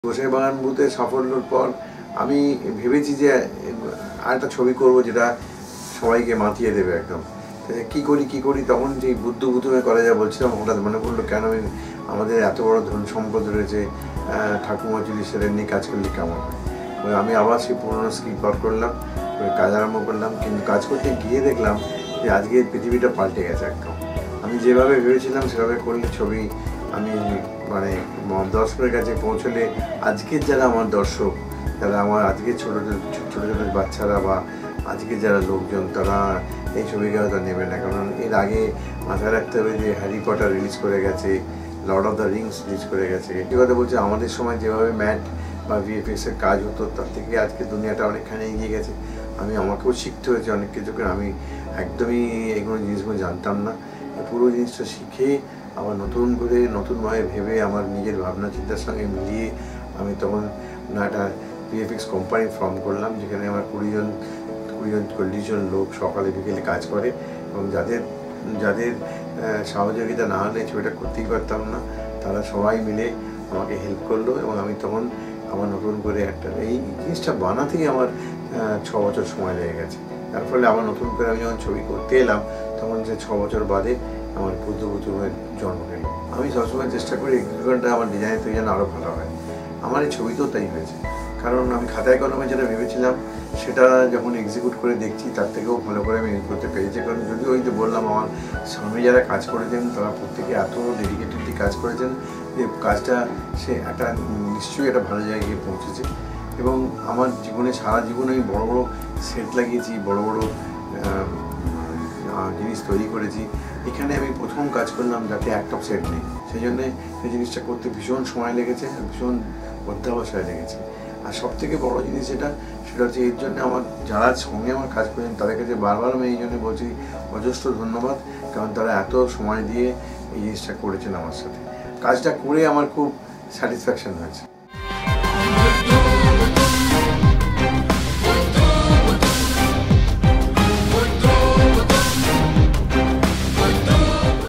গোসাই বাগান বুথে সাফল্যর পর আমি ভেবেছি যে আরেকটা ছবি করব যেটা সবাইকে মাতিয়ে দেবে একদম। কি করি তখন যে বুদ্ধ বুদ্ধমে করা যায় বলছিলাম, হঠাৎ মনে পড়লো কেন আমাদের এত বড় ধন সম্পদ রয়েছে, ঠাকুমা চুরি সেরের নিয়ে কাজ করলে কেমন হয়। আমি আবার সেই পুরোনো স্ক্রিপ্ট বার করলাম, কাজ আরম্ভ করলাম, কিন্তু কাজ করতে গিয়ে দেখলাম যে আজকে পৃথিবীটা পাল্টে গেছে একদম। আমি যেভাবে ভেবেছিলাম সেভাবে করলে ছবি আমি মানে দর্শকের কাছে পৌঁছলে আজকের যারা আমার দর্শক, যারা আমার আজকের ছোটো ছোটো বাচ্চারা বা আজকের যারা লোকজন, তারা এই ছবিকে হয়তো নেবে না। কারণ এর আগে মাথায় রাখতে হবে যে হ্যারি পটার রিলিজ করে গেছে, Lord of the Rings release করে গেছে। এই কথা বলছে আমাদের সময় যেভাবে ম্যাট বা ভিএফএক্সের কাজ হতো তার থেকে আজকে দুনিয়াটা অনেকখানি এগিয়ে গেছে। আমাকেও শিখতে হয়েছে অনেক কিছু, কারণ আমি একদমই এগুলো জিনিসগুলো জানতাম না। পুরো জিনিসটা শিখে আবার নতুন করে নতুনভাবে ভেবে আমার নিজের ভাবনা চিন্তার সঙ্গে মিলিয়ে আমি তখন একটা ভিএফএক্স কোম্পানি ফর্ম করলাম, যেখানে আমার 20 জন লোক সকালে বিকেলে কাজ করে, এবং যাদের সহযোগিতা না হলে ছবিটা করতেই পারতাম না, তারা সবাই মিলে আমাকে হেল্প করলো। এবং আমি তখন আমার নতুন করে এই জিনিসটা বানাতেই আমার 6 বছর সময় লেগে গেছে। তার ফলে আমার নতুন করে আমি যখন ছবি করতে এলাম তখন সে 6 বছর বাদে আমার বুদ্ধের জন্ম নিল। আমি সবসময় চেষ্টা করি এক্সিকিউশনটা আমার ডিজাইন থেকে যেন আরও ভালো হয়। আমার এই ছবিতেও তাই হয়েছে, কারণ আমি খাতায় কলমে যেটা ভেবেছিলাম সেটা যখন এক্সিকিউট করে দেখছি তার থেকেও ভালো করে আমি করতে পেরেছি। কারণ যদিও ওই যে বললাম, আমার সামনে যারা কাজ করেছেন তারা প্রত্যেকে এত ডেডিকেটেডলি কাজ করেছেন যে কাজটা সে একটা নিশ্চয়ই একটা ভালো জায়গায় গিয়ে পৌঁছেছে। এবং আমার জীবনে সারা জীবনে আমি বড় বড় সেট লাগিয়েছি, বড় বড় জিনিস তৈরি করেছি। এখানে আমি প্রথম কাজ করলাম যাতে একটা সেট নেই, সেই জন্যে সেই জিনিসটা করতে ভীষণ সময় লেগেছে, ভীষণ অধ্যাবসায় লেগেছে। আর সব থেকে বড়ো জিনিস সেটা হচ্ছে এর জন্য আমার যারা সঙ্গে আমার কাজ করেছেন তাদের কাছে বারবার আমি এই জন্য বলছি অজস্র ধন্যবাদ, কারণ তারা এত সময় দিয়ে এই জিনিসটা করেছেন আমার সাথে। কাজটা করে আমার খুব স্যাটিসফ্যাকশন হয়েছে।